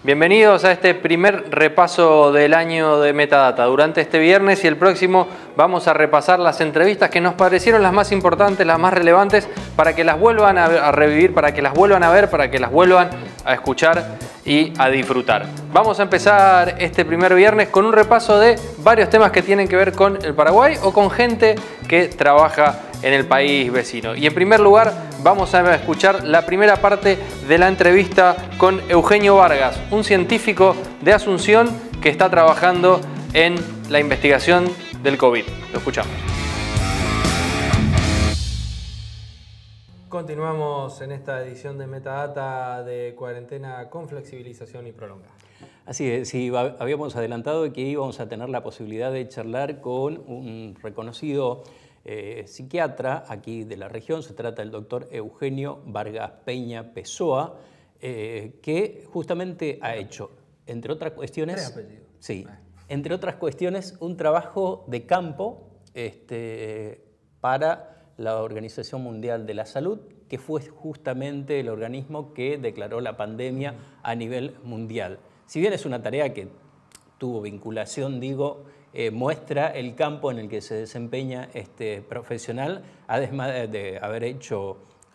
Bienvenidos a este primer repaso del año de Metadata. Durante este viernes y el próximo vamos a repasar las entrevistas que nos parecieron las más importantes, las más relevantes, para que las vuelvan a revivir, para que las vuelvan a ver, para que las vuelvan a escuchar y a disfrutar. Vamos a empezar este primer viernes con un repaso de varios temas que tienen que ver con el Paraguay o con gente que trabaja en el país vecino. Y en primer lugar vamos a escuchar la primera parte de la entrevista con Eugenio Vargas, un científico de Asunción que está trabajando en la investigación del COVID. Lo escuchamos. Continuamos en esta edición de Metadata de cuarentena con flexibilización y prolongada. Así es, sí, habíamos adelantado que íbamos a tener la posibilidad de charlar con un reconocido psiquiatra aquí de la región. Se trata del doctor Eugenio Vargas Peña Pessoa, que justamente ha hecho, entre otras cuestiones, entre otras cuestiones, un trabajo de campo para la Organización Mundial de la Salud, que fue justamente el organismo que declaró la pandemia a nivel mundial. Si bien es una tarea que tuvo vinculación, muestra el campo en el que se desempeña este profesional, además de haber hecho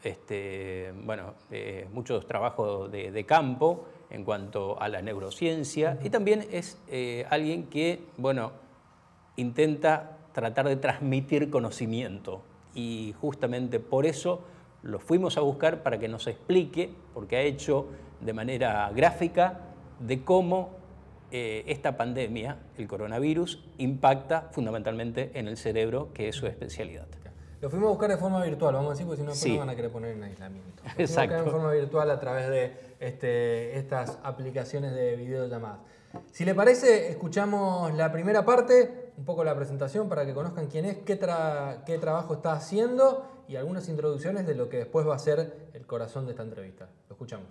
muchos trabajos de campo en cuanto a la neurociencia, y también es alguien que intenta tratar de transmitir conocimiento, y justamente por eso lo fuimos a buscar para que nos explique, porque ha hecho de manera gráfica de cómo esta pandemia, el coronavirus, impacta fundamentalmente en el cerebro, que es su especialidad. Lo fuimos a buscar de forma virtual, vamos a decir, porque si no después nos van a querer poner en aislamiento. Lo fuimos a buscar de forma virtual a través de estas aplicaciones de videollamadas. Si le parece, escuchamos la primera parte, un poco la presentación para que conozcan quién es, qué trabajo está haciendo y algunas introducciones de lo que después va a ser el corazón de esta entrevista. Lo escuchamos.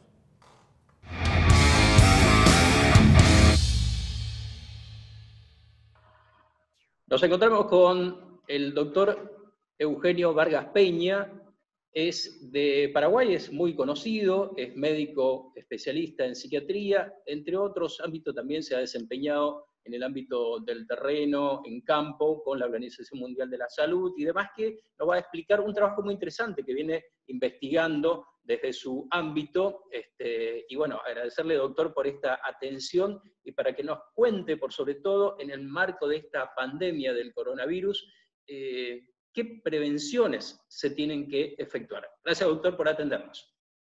Nos encontramos con el doctor Eugenio Vargas Peña. Es de Paraguay, es muy conocido, es médico especialista en psiquiatría, entre otros ámbitos también se ha desempeñado en el ámbito del terreno, en campo, con la Organización Mundial de la Salud y demás, que nos va a explicar un trabajo muy interesante que viene investigando desde su ámbito. Y bueno, agradecerle, doctor, por esta atención y para que nos cuente, por sobre todo en el marco de esta pandemia del coronavirus, ¿qué prevenciones se tienen que efectuar? Gracias, doctor, por atendernos.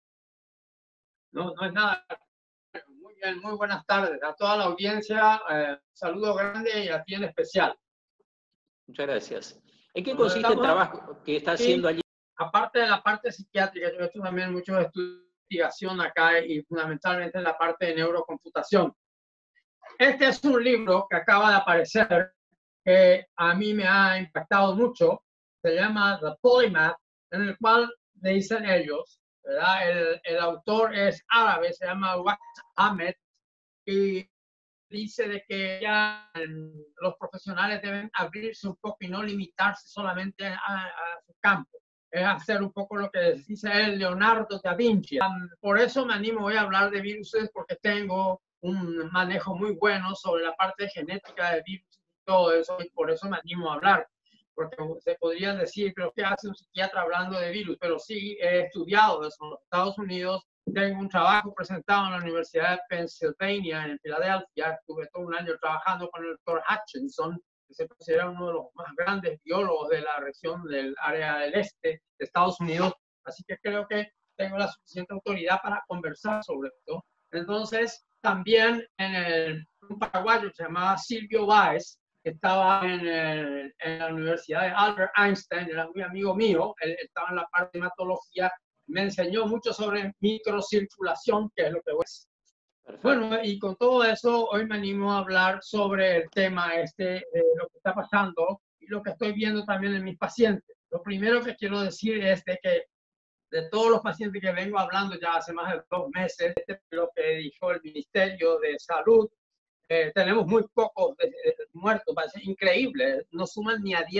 No es nada. Muy bien, muy buenas tardes a toda la audiencia. Saludo grande y a ti en especial. Muchas gracias. ¿En qué consiste el trabajo que está haciendo allí? Aparte de la parte psiquiátrica, yo he hecho también muchos estudios de investigación acá y fundamentalmente en la parte de neurocomputación. Este es un libro que acaba de aparecer que a mí me ha impactado mucho. Se llama The Polymath, en el cual le dicen ellos, ¿verdad? El autor es árabe, se llama Waqt Ahmed, y dice de que ya los profesionales deben abrirse un poco y no limitarse solamente a su campo. Es hacer un poco lo que dice él, Leonardo da Vinci. Por eso me animo hoy a hablar de virus, porque tengo un manejo muy bueno sobre la parte genética de virus y todo eso, y por eso me animo a hablar. Porque se podría decir, pero ¿qué hace un psiquiatra hablando de virus? Pero sí, he estudiado eso en los Estados Unidos. Tengo un trabajo presentado en la Universidad de Pennsylvania, en Filadelfia. Estuve todo un año trabajando con el doctor Hutchinson, que se considera uno de los más grandes biólogos de la región del área del este de Estados Unidos. Así que creo que tengo la suficiente autoridad para conversar sobre esto. Entonces, también un paraguayo que se llamaba Silvio Báez, que estaba en la Universidad de Albert Einstein, era muy amigo mío. Él estaba en la parte de hematología. Me enseñó mucho sobre microcirculación, que es lo que es. Bueno, y con todo eso, hoy me animo a hablar sobre el tema lo que está pasando y lo que estoy viendo también en mis pacientes. Lo primero que quiero decir es de que de todos los pacientes que vengo hablando ya hace más de 2 meses, lo que dijo el Ministerio de Salud, tenemos muy pocos muertos, parece increíble, no suman ni a 10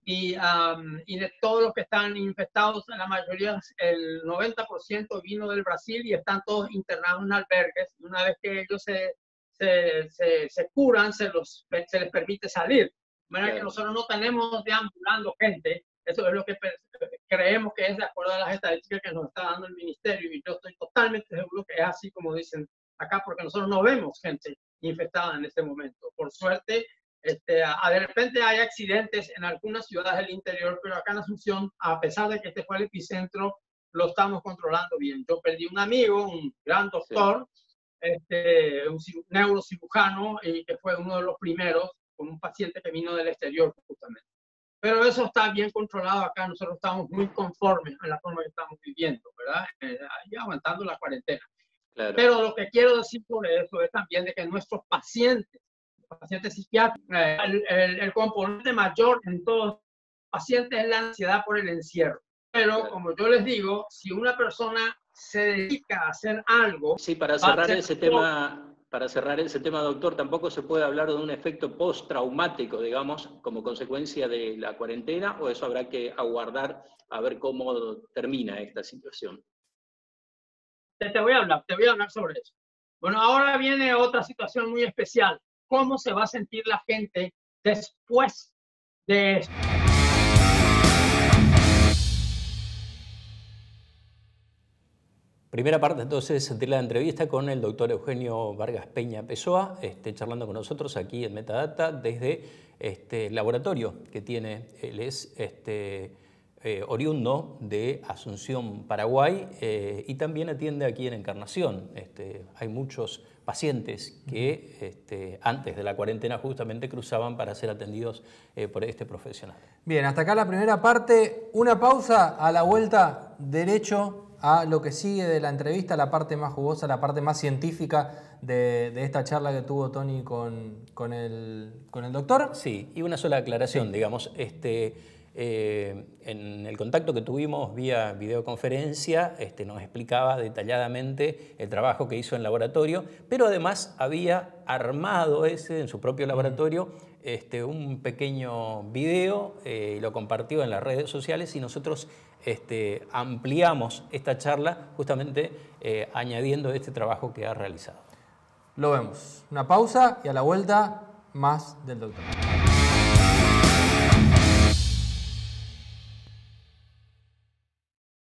y de todos los que están infectados, la mayoría, el 90% vino del Brasil y están todos internados en albergues. Una vez que ellos se curan, se les permite salir. De manera que nosotros no tenemos deambulando gente. Eso es lo que creemos que es de acuerdo a las estadísticas que nos está dando el ministerio, y yo estoy totalmente seguro que es así como dicen acá, porque nosotros no vemos gente infectada en este momento. Por suerte, de repente hay accidentes en algunas ciudades del interior, pero acá en Asunción, a pesar de que este fue el epicentro, lo estamos controlando bien. Yo perdí un amigo, un gran doctor, un neurocirujano, y que fue uno de los primeros con un paciente que vino del exterior justamente. Pero eso está bien controlado acá. Nosotros estamos muy conformes en la forma que estamos viviendo, ¿verdad? Y aguantando la cuarentena. Claro. Pero lo que quiero decir por eso es también de que nuestros pacientes psiquiátricos, el componente mayor en todos los pacientes es la ansiedad por el encierro. Pero claro, como yo les digo, si una persona se dedica a hacer algo... Sí, para cerrar ese tema... Para cerrar ese tema, doctor, tampoco se puede hablar de un efecto postraumático, digamos, como consecuencia de la cuarentena, o eso habrá que aguardar a ver cómo termina esta situación. Te voy a hablar sobre eso. Bueno, ahora viene otra situación muy especial. ¿Cómo se va a sentir la gente después de esto? Primera parte entonces de la entrevista con el doctor Eugenio Vargas Peña Pessoa, charlando con nosotros aquí en Metadata desde el laboratorio que tiene. Él es oriundo de Asunción, Paraguay, y también atiende aquí en Encarnación. Hay muchos pacientes que antes de la cuarentena justamente cruzaban para ser atendidos por este profesional. Bien, hasta acá la primera parte. Una pausa, a la vuelta derecho a lo que sigue de la entrevista, la parte más jugosa, la parte más científica de esta charla que tuvo Tony con el doctor. Sí, y una sola aclaración, sí. Digamos, en el contacto que tuvimos vía videoconferencia, nos explicaba detalladamente el trabajo que hizo en laboratorio, pero además había armado en su propio laboratorio un pequeño video, y lo compartió en las redes sociales, y nosotros ampliamos esta charla justamente añadiendo este trabajo que ha realizado. Lo vemos. Una pausa y a la vuelta más del doctor.